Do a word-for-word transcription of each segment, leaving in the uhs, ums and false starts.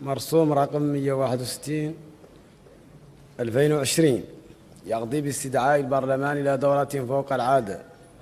مرسوم رقم مئة وواحد وستين ألفين وعشرين يقضي باستدعاء البرلمان إلى دورة فوق العادة.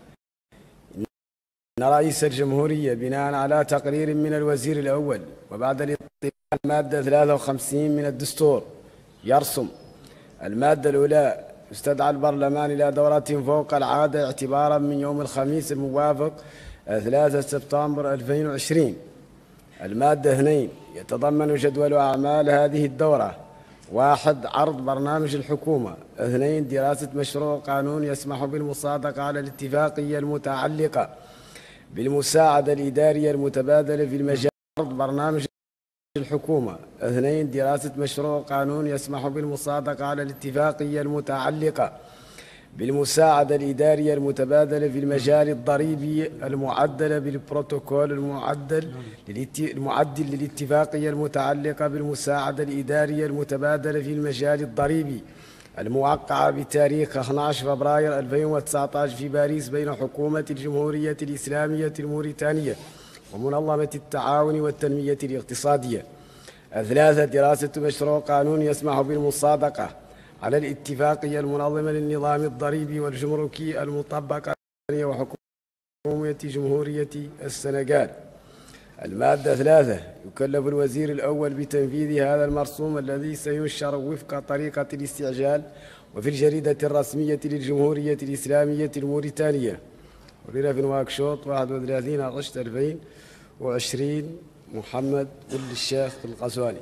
إن رئيس الجمهورية بناء على تقرير من الوزير الأول وبعد الاطلاع على المادة ثلاثة وخمسين من الدستور يرسم: المادة الأولى: يستدعى البرلمان إلى دورة فوق العادة اعتبارا من يوم الخميس الموافق ثلاثة سبتمبر ألفين وعشرين. المادة اثنين: يتضمن جدول أعمال هذه الدورة: واحد عرض برنامج الحكومة، اثنين دراسة مشروع قانون يسمح بالمصادقة على الاتفاقية المتعلقة بالمساعدة الإدارية المتبادلة في المجال عرض برنامج الحكومة، اثنين دراسة مشروع قانون يسمح بالمصادقة على الاتفاقية المتعلقة بالمساعدة الإدارية المتبادلة في المجال الضريبي المعدلة بالبروتوكول المعدل المعدل للاتفاقية المتعلقة بالمساعدة الإدارية المتبادلة في المجال الضريبي الموقعة بتاريخ اثني عشر فبراير ألفين وتسعة عشر في باريس بين حكومة الجمهورية الإسلامية الموريتانية ومنظمة التعاون والتنمية الاقتصادية. ثلاثة دراسة مشروع قانون يسمح بالمصادقة على الاتفاقية المنظمة للنظام الضريبي والجمركي المطبقة وحكومة جمهورية السنغال. المادة ثلاثة: يكلف الوزير الأول بتنفيذ هذا المرسوم الذي سينشر وفق طريقة الاستعجال وفي الجريدة الرسمية للجمهورية الإسلامية الموريتانية. ورينا في نواكشوط واحد وثلاثين أغسطس ألفين وعشرين. محمد ولد الشيخ القسواني.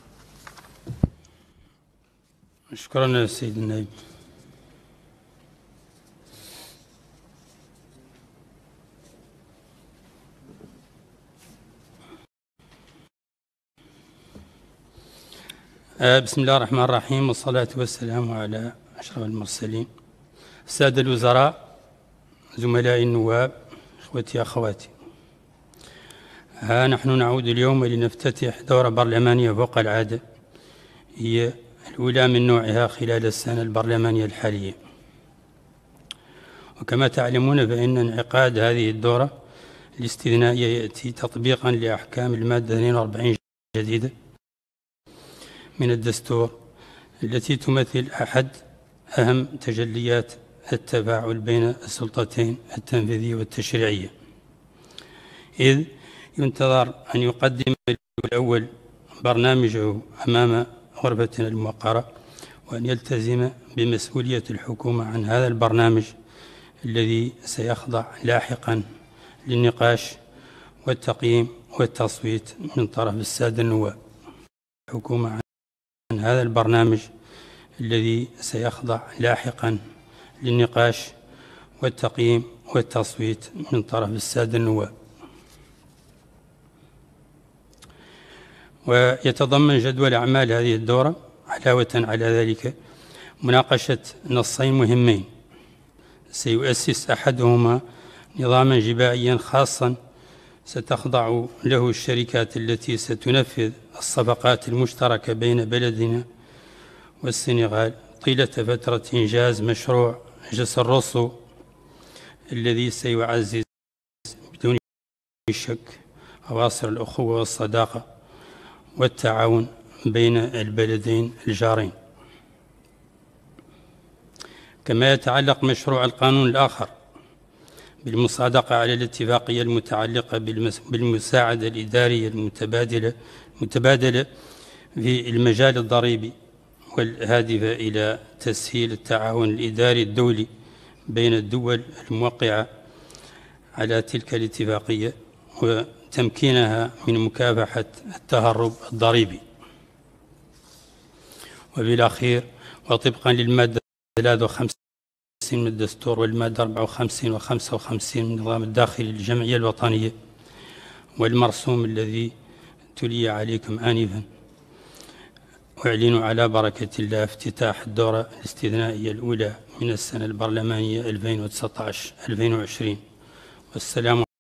شكرا سيد النائب. بسم الله الرحمن الرحيم، والصلاة والسلام على أشرف المرسلين. السادة الوزراء، زملائي النواب، إخوتي أخواتي، ها نحن نعود اليوم لنفتتح دورة برلمانية فوق العادة، هي الأولى من نوعها خلال السنة البرلمانية الحالية. وكما تعلمون فإن انعقاد هذه الدورة الاستثنائية يأتي تطبيقا لأحكام المادة اثنين وأربعين جديدة من الدستور التي تمثل أحد أهم تجليات التفاعل بين السلطتين التنفيذية والتشريعية، إذ ينتظر أن يقدم الأول برنامجه أمام غرفتنا الموقرة وأن يلتزم بمسؤولية الحكومة عن هذا البرنامج الذي سيخضع لاحقا للنقاش والتقييم والتصويت من طرف السادة النواب. الحكومة عن هذا البرنامج الذي سيخضع لاحقا للنقاش والتقييم والتصويت من طرف السادة النواب. ويتضمن جدول أعمال هذه الدورة علاوة على ذلك مناقشة نصين مهمين: سيؤسس أحدهما نظاما جبائيا خاصا ستخضع له الشركات التي ستنفذ الصفقات المشتركة بين بلدنا والسنغال طيلة فترة إنجاز مشروع جسر روسو الذي سيعزز بدون شك أواصر الأخوة والصداقة والتعاون بين البلدين الجارين. كما يتعلق مشروع القانون الآخر بالمصادقة على الاتفاقية المتعلقة بالمساعدة الإدارية المتبادلة متبادلة في المجال الضريبي والهادفة إلى تسهيل التعاون الإداري الدولي بين الدول الموقعة على تلك الاتفاقية وتمكينها من مكافحة التهرب الضريبي. وبالأخير، وطبقا للمادة ثلاثة وخمسين من الدستور والمادة أربعة وخمسين وخمسة وخمسين من النظام الداخلي للجمعية الوطنية والمرسوم الذي تلي عليكم آنفا، أعلن على بركة الله افتتاح الدورة الاستثنائية الأولى من السنة البرلمانية ألفين وتسعة عشر ألفين وعشرين. والسلام